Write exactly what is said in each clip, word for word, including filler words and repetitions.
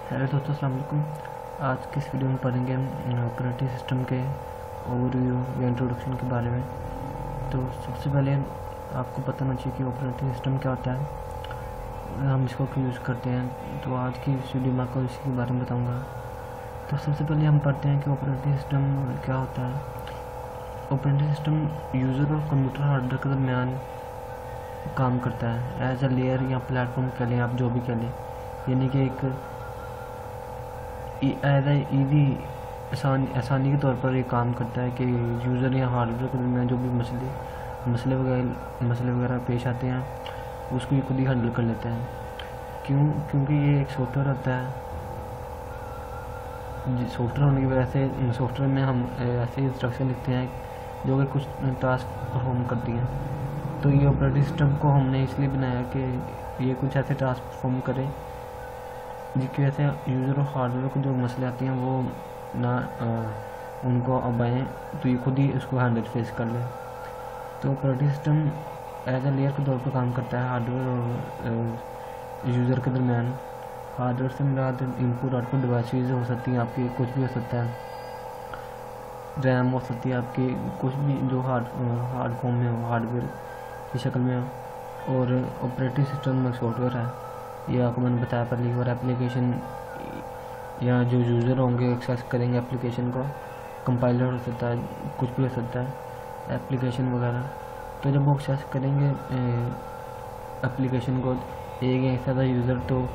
Hello दोस्तों, अस्सलाम वालेकुम। आज की इस वीडियो में पढ़ेंगे हम ऑपरेटिंग सिस्टम के ओवरव्यू या इंट्रोडक्शन के बारे में। तो सबसे पहले आपको पता होना चाहिए कि ऑपरेटिंग सिस्टम क्या होता है, हम इसको क्यों यूज़ करते हैं। तो आज की इस वीडियो में आपको इसके बारे में बताऊंगा। तो सबसे पहले हम पढ़ते हैं कि ऑपरेटिंग सिस्टम क्या होता है। ऑपरेटिंग सिस्टम यूज़र और कंप्यूटर हार्डवेयर के दरमियान काम करता है। एज अ लेयर या प्लेटफॉर्म कह लें, आप जो भी कह लें, यानी कि एक एज ईजी आसान आसानी के तौर पर ये काम करता है कि यूज़र या हार्डवेयर के दरमियान जो भी मसले मसले वगैरह मसले वगैरह पेश आते हैं उसको ये खुद ही हैंडल कर लेते हैं। क्यों? क्योंकि ये एक सॉफ्टवेयर होता है। सॉफ्टवेयर होने की वजह से सॉफ्टवेयर में हम ऐसे इंस्ट्रक्शन लिखते हैं जो कि कुछ टास्क परफॉर्म करती हैं। तो ये ऑपरेटिंग सिस्टम को हमने इसलिए बनाया कि ये कुछ ऐसे टास्क परफॉर्म करे जिसकी वजह से यूज़र और हार्डवेयर को जो मसले आती हैं वो ना आ, उनको अब आएँ, तो ये खुद ही उसको हैंडल फेस कर ले। तो operating system as a layer के तौर पर काम करता है हार्डवेयर और यूज़र के दरमियान। हार्डवेयर से मुराद इनपुट आउटपुट डिवाइसेज हो सकती हैं, आपकी कुछ भी हो सकता है, रैम हो सकती है आपकी, कुछ भी जो हार्ड हार्ड फॉर्म में हो, हार्डवेयर की शक्ल में हो। और ऑपरेटिंग सिस्टम में सॉफ्टवेयर है, ये आपको मैंने बताया पहले। और एप्लीकेशन या जो यूज़र होंगे एक्सेस करेंगे एप्लीकेशन को, कंपाइलर हो सकता है, कुछ भी हो सकता है, एप्लीकेशन वगैरह। तो जब वो एक्सेस करेंगे एप्लीकेशन को एक या एक ज़्यादा यूज़र, तो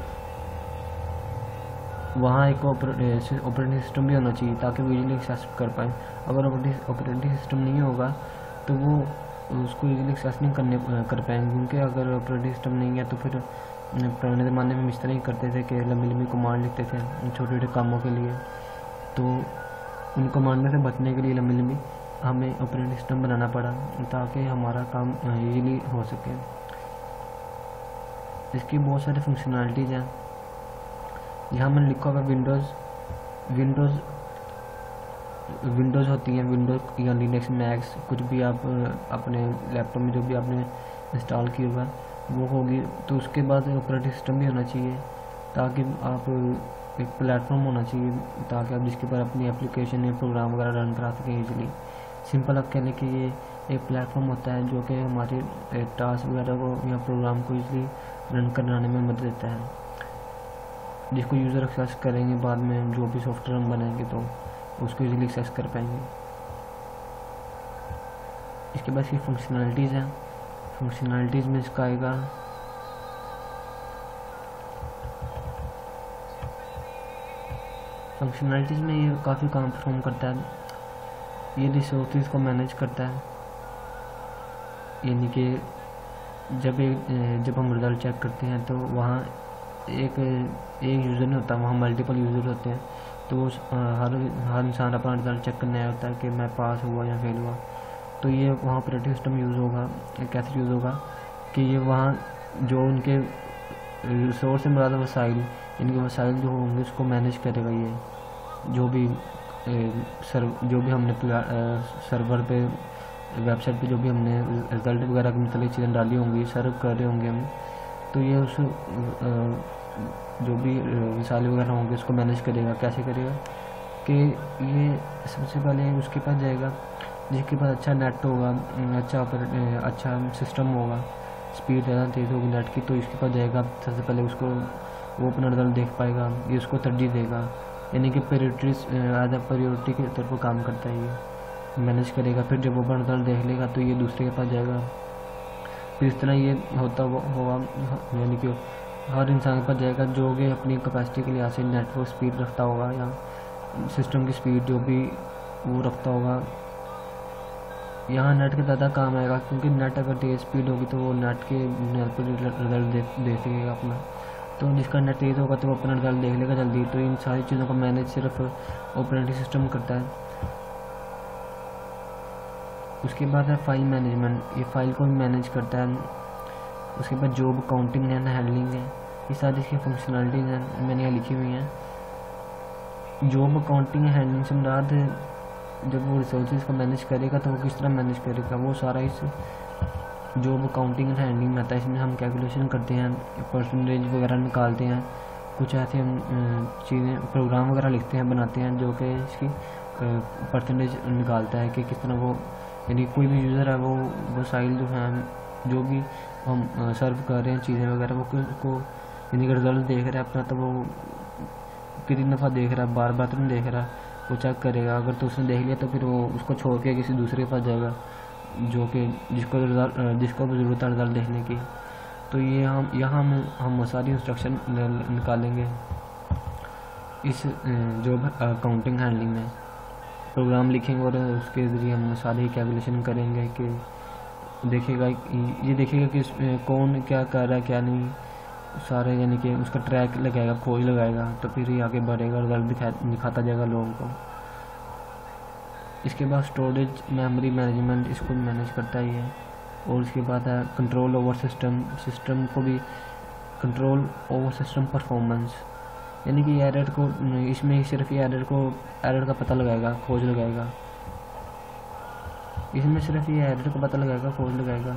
वहाँ एक ऑपरेटिंग सिस्टम भी होना चाहिए ताकि वो इजीली एक्सेस कर पाएँ। अगर ऑपरेटिंग सिस्टम नहीं होगा तो वो उसको इजीली एक्सेस नहीं करने कर पाएंगे, क्योंकि अगर ऑपरेटिंग सिस्टम नहीं है तो फिर पुराने ज़माने में इस तरह ही करते थे कि लंबी लंबी कमांड लिखते थे छोटे छोटे कामों के लिए। तो उन कमांड से बचने के लिए लंबी लंबी हमें ऑपरेटिंग सिस्टम बनाना पड़ा ताकि हमारा काम इजीली हो सके। इसकी बहुत सारी फंक्शनैलिटीज़ हैं। यहाँ मैंने लिखा होगा विंडोज़ विंडोज़ विंडोज़ होती हैं, विंडोज़ या लिनक्स मैक्स, कुछ भी आप अपने लैपटॉप में जो भी आपने इंस्टॉल किया होगा वो होगी। तो उसके बाद ऑपरेटिंग सिस्टम भी होना चाहिए ताकि आप एक प्लेटफॉर्म होना चाहिए ताकि आप जिसके ऊपर अपनी एप्लीकेशन या प्रोग्राम वगैरह रन करा सकें इजीली। सिंपल आप कहने कि ये एक प्लेटफॉर्म होता है जो कि हमारे टास्क वगैरह को या प्रोग्राम को इजीली रन कराने में मदद देता है, जिसको यूज़र एक्सेस करेंगे बाद में जो भी सॉफ्टवेयर हम बनाएंगे तो उसको इजीली एक्सेस कर पाएंगे। इसके बाद इसकी फंक्शनैलिटीज़ हैं। फंक्शनैलिटीज़ में इसका आएगा फंक्शनैलिटीज़ में ये काफ़ी काम परफॉर्म करता है। ये रिसोर्सेज को मैनेज करता है, यानी कि जब एक जब हम रिजल्ट चेक करते हैं तो वहाँ एक एक यूज़र नहीं होता, वहाँ मल्टीपल यूज़र होते हैं। तो हर हर इंसान अपना रिजल्ट चेक करने आया होता है कि मैं पास हुआ या फेल हुआ। तो ये वहाँ ऑपरेटिंग सिस्टम यूज़ होगा। कैसे यूज़ होगा कि ये वहाँ जो उनके रिसोर्स से मुराद वसाइल, इनके वसाइल जो होंगे उसको मैनेज करेगा। ये जो भी सर्व जो भी हमने सर्वर पे वेबसाइट पे जो भी हमने रिज़ल्ट वगैरह की मतलब चीज़ें डाली होंगी, सर्व कर रहे होंगे हम, तो ये उस जो भी वसाइल वगैरह होंगे उसको मैनेज करेगा। कैसे करेगा कि ये सबसे पहले उसके पास जाएगा जिसके पास अच्छा नेट होगा, अच्छा अच्छा सिस्टम होगा, स्पीड ज़्यादा तेज़ होगी नेट की, तो इसके पास जाएगा। सबसे पहले उसको वो अपना रिजल्ट देख पाएगा, ये उसको तरजीह देगा, यानी कि प्रायोरिटी एज अ प्रायोरिटी के तौर पर काम करता है, ये मैनेज करेगा। फिर जब वो अपना रिजल्ट देख लेगा तो ये दूसरे के पास जाएगा। फिर इस तरह ये होता होगा, यानी कि हर इंसान के पास जाएगा जो कि अपनी कैपेसिटी के लिहाज से नेटवर्क स्पीड रखता होगा या सिस्टम की स्पीड जो भी वो रखता होगा। यहाँ नेट का ज़्यादा काम आएगा, क्योंकि नेट अगर तेज़ स्पीड होगी तो वो नेट के नेट पर रिजल्ट दे दे सकेगा अपना। तो जिसका नेट तेज़ होगा तो वो अपना रिजल्ट देख लेगा जल्दी। तो इन सारी चीज़ों का मैनेज सिर्फ ऑपरेटिंग सिस्टम करता है। उसके बाद है फाइल मैनेजमेंट, ये फाइल को भी मैनेज करता है। उसके बाद जॉब काउंटिंग एंड हैंडलिंग है, ये सारी इसकी फंक्शनैलिटीज़ हैं, मैंने यहाँ लिखी हुई हैं। जॉब काउंटिंग एंड हैंडलिंग से मुराद जब वो रिसोर्सेज को मैनेज करेगा तो वो किस तरह मैनेज करेगा, वो सारा इस जॉब काउंटिंग एंड हैंडलिंग में आता है। इसमें हम कैलकुलेशन करते हैं, परसेंटेज वगैरह निकालते हैं, कुछ ऐसे हम चीज़ें प्रोग्राम वगैरह लिखते हैं, बनाते हैं, जो कि इसकी परसेंटेज निकालता है कि किस तरह वो, यानी कोई भी यूज़र है वो वसाइल जो हैं, जो भी हम सर्व कर रहे हैं चीज़ें वगैरह, वो उसको यानी कि रिज़ल्ट देख रहा है अपना, तो वो कितनी दफ़ा देख रहा है, बार बार तो नहीं देख रहा, वो चेक करेगा। अगर तो उसने देख लिया तो फिर वो उसको छोड़ के किसी दूसरे के पास जाएगा जो कि जिसको रिज़ल्ट जिसको भी ज़रूरत है रिज़ल्ट देखने की। तो ये हम यहाँ हम हम सारी इंस्ट्रक्शन निकालेंगे इस जो अकाउंटिंग हैंडलिंग में, प्रोग्राम लिखेंगे और उसके ज़रिए हम सारी कैलकुलेशन करेंगे कि देखेगा, ये देखेगा कि कौन क्या कर रहा है क्या नहीं, सारे यानी कि उसका ट्रैक लगाएगा, खोज लगाएगा, तो फिर ये आगे बढ़ेगा, रिजल्ट दिखा दिखाता जाएगा लोगों को। इसके बाद स्टोरेज मेमोरी मैनेजमेंट, इसको मैनेज करता ही है। और इसके बाद है कंट्रोल ओवर सिस्टम, सिस्टम को भी कंट्रोल ओवर सिस्टम परफॉर्मेंस, यानी कि एरर को इसमें सिर्फ ये एरर को एरर का पता लगाएगा, खोज लगाएगा, इसमें सिर्फ ये एरर का पता लगाएगा, खोज लगाएगा।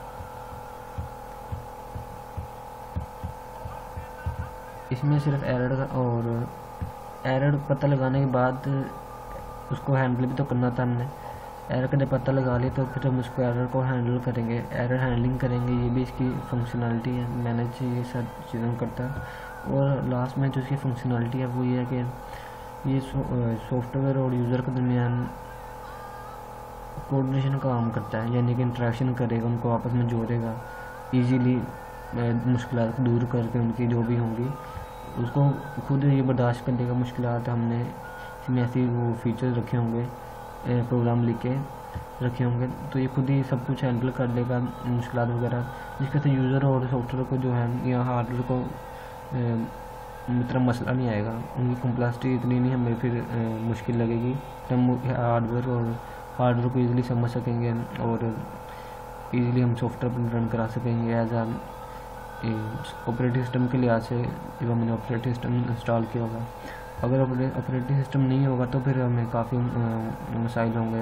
इसमें सिर्फ एरर का, और एरर पता लगाने के बाद उसको हैंडल भी तो करना था हमने। एरर का जब पता लगा लिया तो फिर हम उसको एरर को हैंडल करेंगे, एरर हैंडलिंग करेंगे, ये भी इसकी फंक्शनलिटी है, मैनेज ये सब चीज़ों करता है। और लास्ट में जो इसकी फंक्शनलिटी है वो ये है कि ये सॉफ्टवेयर और यूज़र के दरमियान कोऑर्डिनेशन का काम करता है, यानी कि इंटरेक्शन करेगा, उनको आपस में जोड़ेगा, इजीली मुश्किलात दूर करके उनकी जो भी होंगी उसको खुद ये बर्दाश्त कर देगा। मुश्किलात हमने इसमें ऐसी वो फीचर्स रखे होंगे, प्रोग्राम लिख के रखे होंगे, तो ये खुद ही सब कुछ हैंडल कर लेगा मुश्किलात वगैरह, जिसके से यूज़र और सॉफ्टवेयर को जो है या हार्डवेयर को मतलब मसला नहीं आएगा, उनकी कम्प्लेक्सिटी इतनी नहीं हमें फिर ए, मुश्किल लगेगी, तो हम हार्डवेयर और हार्डवेयर को ईज़िली समझ सकेंगे और ईज़िली हम सॉफ्टवेयर पर रन करा सकेंगे एज आ ऑपरेटिंग सिस्टम के लिहाज से जब हमने ऑपरेटिंग सिस्टम इंस्टॉल किया होगा। अगर ऑपरेटिंग सिस्टम नहीं होगा तो फिर हमें काफ़ी मसाइल होंगे।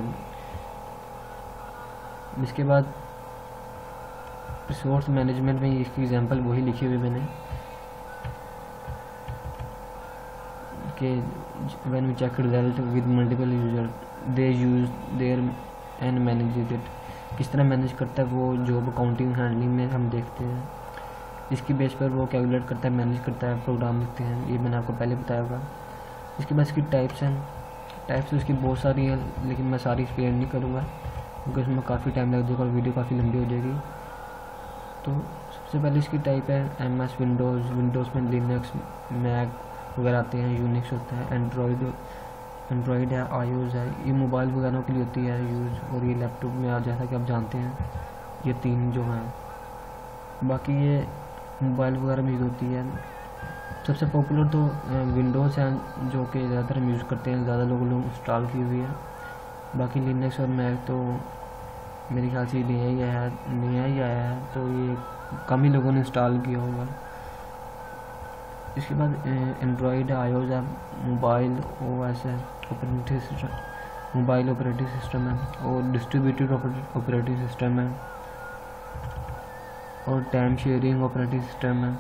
इसके बाद रिसोर्स मैनेजमेंट में इसकी एग्जांपल वही लिखी हुई मैंने कि when we check result with multiple user they use their and manage it, किस तरह मैनेज करता है वो जॉब अकाउंटिंग हैंडलिंग में हम देखते हैं। इसकी बेस पर वो कैलकुलेट करता है, मैनेज करता है, प्रोग्राम लिखते हैं, ये मैंने आपको पहले बताया होगा। इसके बाद इसकी टाइप्स हैं, टाइप्स उसकी बहुत सारी हैं लेकिन मैं सारी एक्सप्लेन नहीं करूँगा क्योंकि उसमें काफ़ी टाइम लग जाएगा और वीडियो काफ़ी लंबी हो जाएगी। तो सबसे पहले इसकी टाइप है एम एस विंडोज़, विंडोज़ में लिनक्स, मैक वगैरह आते हैं, यूनिक्स होता है, एंड्रॉयड एंड्रॉयड है, आईओएस है, ये मोबाइल वगैरह के लिए होती है यूज़, और ये लैपटॉप में आ जैसा कि आप जानते हैं ये तीन जो हैं। बाकी ये मोबाइल वगैरह में यूज़ होती है। सबसे पॉपुलर तो विंडोज़ हैं जो कि ज़्यादातर हम यूज़ करते हैं, ज़्यादा लोगों ने इंस्टॉल की हुई है। बाकी लिनक्स और मैक तो मेरे ख्याल से नया ही आया है नया ही आया है तो ये कम ही लोगों ने इंस्टॉल किया होगा। इसके बाद एंड्रॉयड आईओएस है, मोबाइल ओएस है, operating system mobile operating system है, और डिस्ट्रीब्यूटेड ऑपरेटिंग सिस्टम है, और टाइम शेयरिंग ऑपरेटिंग सिस्टम है।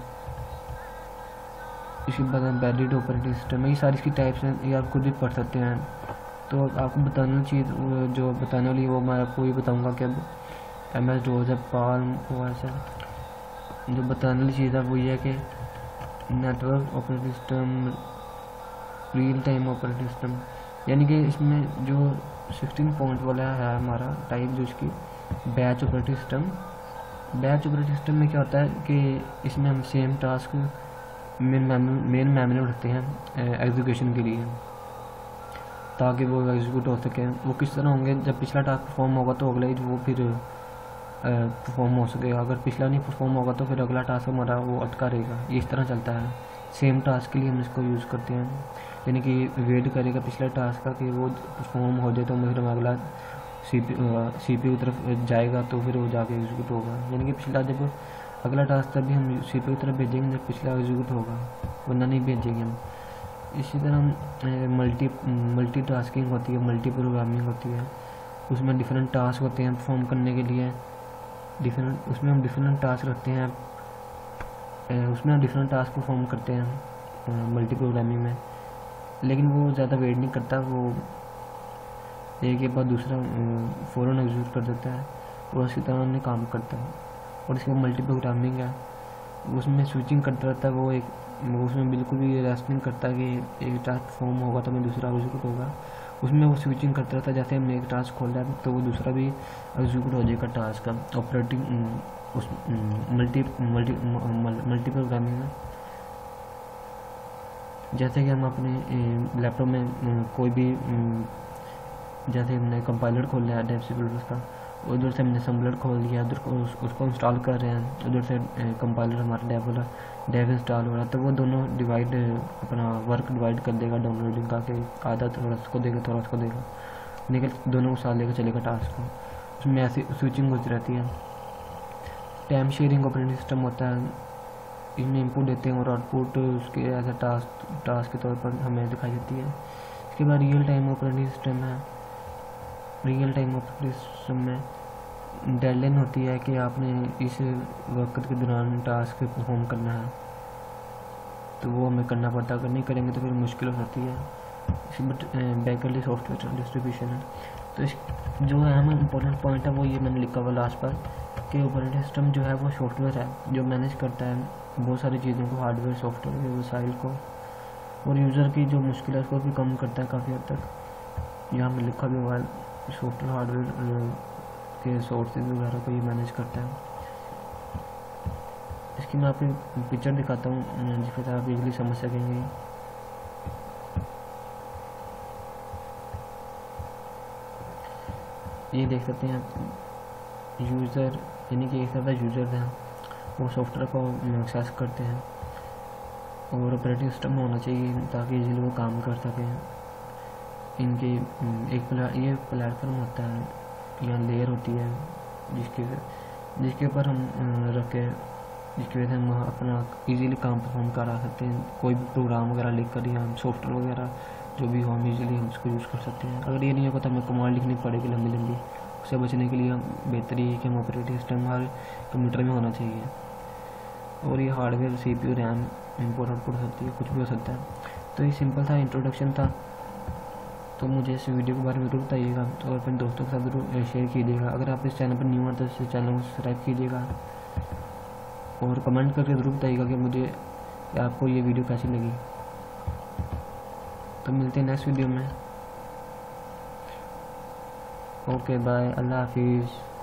इसके बाद एम्बेडेड ऑपरेटिंग सिस्टम है। ये सारी इसकी टाइप्स हैं, ये आप खुद भी पढ़ सकते हैं। तो आपको बताने वाली चीज़ जो बताने वाली वो मैं आपको ये बताऊंगा कि अब एम एस डोज है, पाल्म ओएस है। जो बताने वाली चीज़ है वो ये है कि network operating system, real time operating system, यानी कि इसमें जो सिक्सटीन पॉइंट वाला है हमारा टाइप, जो इसकी batch operating system. Batch operating system में क्या होता है कि इसमें हम same task main main memory में रखते हैं एग्जीक्यूशन के लिए, ताकि वो एग्जीक्यूट हो सके। वो किस तरह होंगे, जब पिछला टास्क परफॉर्म होगा तो अगला ही वो फिर परफॉर्म हो सकेगा, अगर पिछला नहीं परफॉर्म होगा तो फिर अगला टास्क हमारा वो अटका रहेगा। ये इस तरह चलता है। सेम टास्क के लिए हम इसको यूज़ करते हैं, यानी कि वेट करेगा पिछले टास्क का कि वो परफॉर्म हो जाए तो फिर हम अगला सी पी सी पी की तरफ जाएगा तो फिर वो जाके एग्जीक्यूट होगा। यानी कि पिछला जब अगला टास्क तभी हम सी पी की तरफ भेजेंगे जब पिछला एग्जीक्यूट होगा, वरना नहीं भेजेंगे हम। इसी तरह मल्टी मल्टी टास्किंग होती है, मल्टी प्रोग्रामिंग होती है, उसमें डिफरेंट टास्क होते हैं परफॉर्म करने के लिए। डिफरेंट उसमें हम डिफरेंट टास्क रखते हैं, उसमें हम डिफरेंट टास्क परफॉर्म करते हैं मल्टी प्रोग्रामिंग में, लेकिन वो ज़्यादा वेट नहीं करता, वो एक के बाद दूसरा फ़ौरन एग्जीक्यूट कर देता है और उसकी तरह उन्हें काम करता है। और इसके मल्टी प्रोग्रामिंग है, उसमें स्विचिंग करता रहता है, वो एक उसमें बिल्कुल भी रेस्ट नहीं करता कि एक टास्क फॉर्म होगा तो मैं दूसरा एग्जीक्यूट होगा, उसमें वो स्विचिंग करता रहता है। जैसे हमने एक टास्क खोला है तो वो दूसरा भी एग्जीक्यूट हो जाएगा टास्क का ऑपरेटिंग उस मल्टी मल्टी मल्टी प्रोग्रामिंग में। जैसे कि हम अपने लैपटॉप में कोई भी, जैसे हमने कंपाइलर खोल लिया डेव सी प्लस का, उधर से हमने असम्बलर खोल लिया, उधर को उस, उसको इंस्टॉल कर रहे हैं, उधर से कंपाइलर हमारा डेव वाला डेव इंस्टॉल हो रहा है, तो वो दोनों डिवाइड अपना वर्क डिवाइड कर देगा डाउनलोडिंग का, के आधा थोड़ा उसको देगा थोड़ा उसको देगा, लेकिन दोनों को साथ लेकर चलेगा टास्क को। उसमें ऐसी स्विचिंग होती रहती है। टाइम शेयरिंग ऑपरेटिंग सिस्टम होता है, इसमें इनपुट देते हैं और आउटपुट उसके एज अ टास्क टास्क के तौर पर हमें दिखाई देती है। इसके बाद रियल टाइम ऑपरेटिंग सिस्टम है। रियल टाइम ऑपरेटिंग सिस्टम में डेडलाइन होती है कि आपने इस वक्त के दौरान टास्क परफॉर्म करना है, तो वो हमें करना पड़ता है, अगर नहीं करेंगे तो फिर मुश्किल हो जाती है। बट बैकएंड सॉफ्टवेयर डिस्ट्रीब्यूशन है, तो इस जो अहम इम्पोर्टेंट पॉइंट है वो ये मैंने लिखा हुआ लास्ट पर कि ऑपरेटिंग सिस्टम जो है वो सॉफ्टवेयर है जो मैनेज करता है बहुत सारी चीज़ों को, हार्डवेयर सॉफ्टवेयर के वसाइल को, और यूज़र की जो मुश्किल है उसको भी कम करता है काफ़ी हद तक। यहाँ में लिखा भी हुआ है सॉफ्टवेयर हार्डवेयर के सोर्सेज वगैरह को ये मैनेज करता है। इसकी मैं आपको पिक्चर दिखाता हूँ जिससे आप इजीली समझ सकेंगे। ये देख सकते हैं यूज़र, यानी कि एक तरह यूज़र हैं वो सॉफ्टवेयर को एक्सेस करते हैं, और ऑपरेटिंग सिस्टम होना चाहिए ताकि इजीली वो काम कर सकें। इनके एक प्ला, ये प्लेटफॉर्म होता है या लेयर होती है जिसके जिसके ऊपर हम रख के जिसकी वजह से हम अपना इजीली काम परफॉर्म करा सकते हैं। कोई भी प्रोग्राम वगैरह लिख कर या सॉफ्टवेयर वगैरह जो भी हो हम इजीली हम उसको यूज़ कर सकते हैं। अगर ये नहीं होगा तो हमें कमांड लिखनी पड़ेगी लंबी लंबी, उससे बचने के लिए बेहतर ये है कि हम ऑपरेटिंग सिस्टम हर कंप्यूटर में होना चाहिए। और ये hardware C P U RAM input output होती है, कुछ भी हो सकता है। तो ये सिंपल था, इंट्रोडक्शन था। तो मुझे इस वीडियो के बारे में जरूर बताइएगा और अपने दोस्तों के साथ जरूर शेयर कीजिएगा। अगर आप इस चैनल पर न्यू हैं तो इस चैनल को सब्सक्राइब कीजिएगा और कमेंट करके ज़रूर बताइएगा कि मुझे कि आपको ये वीडियो कैसी लगी। तो मिलते हैं नेक्स्ट वीडियो में। ओके बाय, अल्लाह हाफिज़।